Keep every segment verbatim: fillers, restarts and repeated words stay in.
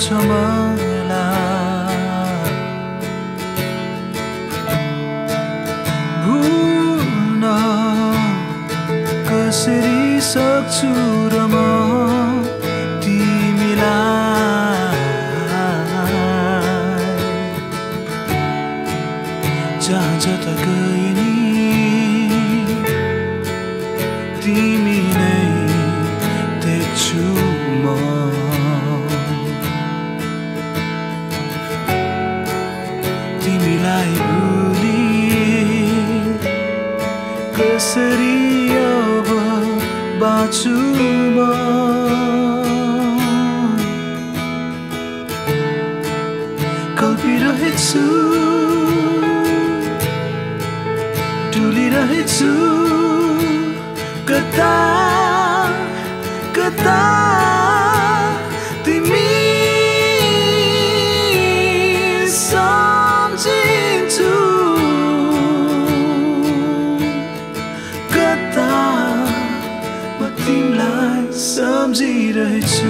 मलाई भुल्न कसरी सक्छु र म जहाँ जता गए नि तिमी नै देख्छु म तिमीलाई भुली कसरी अब बाँचु म कल्पिरहेछु डुलिरहेछु कता कता तिमी सम्झिन्छु कता म तिमीलाई सम्झिरहेछु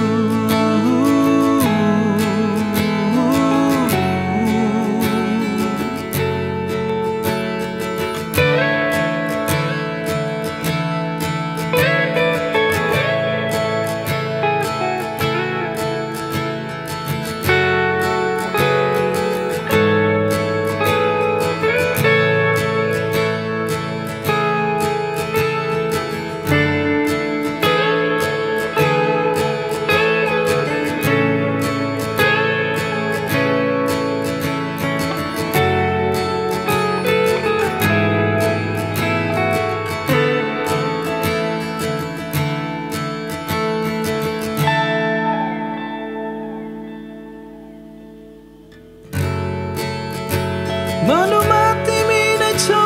मनमा तिमी नै छौ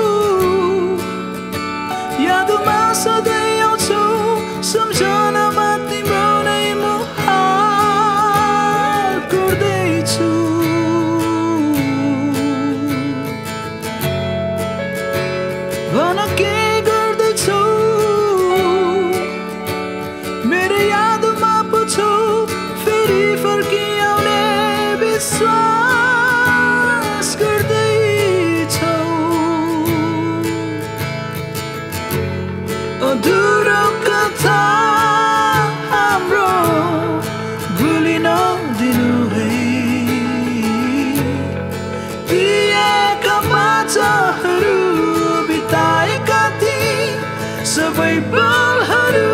यादमा सधैँ आउँछौ सम्झनामा तिम्रो नै म हार गर्दैछु भन के गर्दैछौ मेरो यादमा पो छौ फेरि फर्किआउने विश्वास अधुरो कथा हाम्रो भुलिन दिनु है दिएका बाचाहरू बिताएका ती सबै पलहरू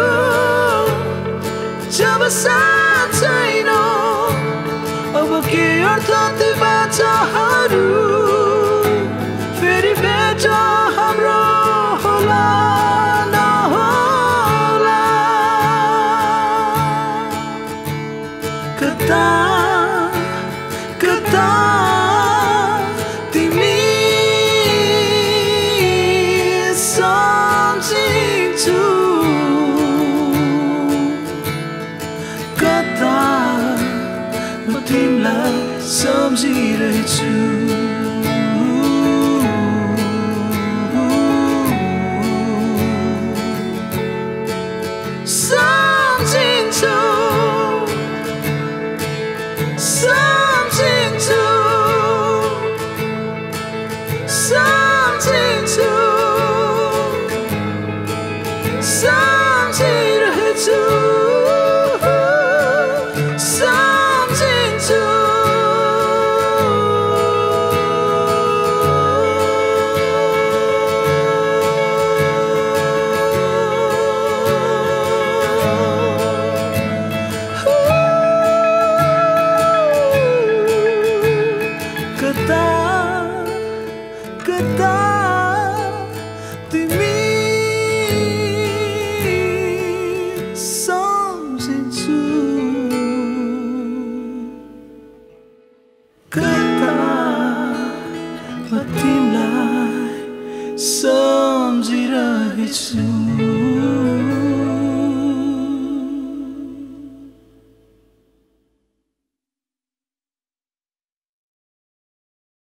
जब साथ छैन अब के अर्थ ती बाचाहरू फेरि भेट हाम्रो होला कता कता तिमी सम्झिन्छु कता म तिमीलाई सम्झिरहेछु सम्झिन्छु सम्झिन्छु सम्झिन्छु सम्झिरहेछु सम्झिन्छु कता कता तिमी सम्झिन्छु कता म तिमीलाई सम्झिरहेछु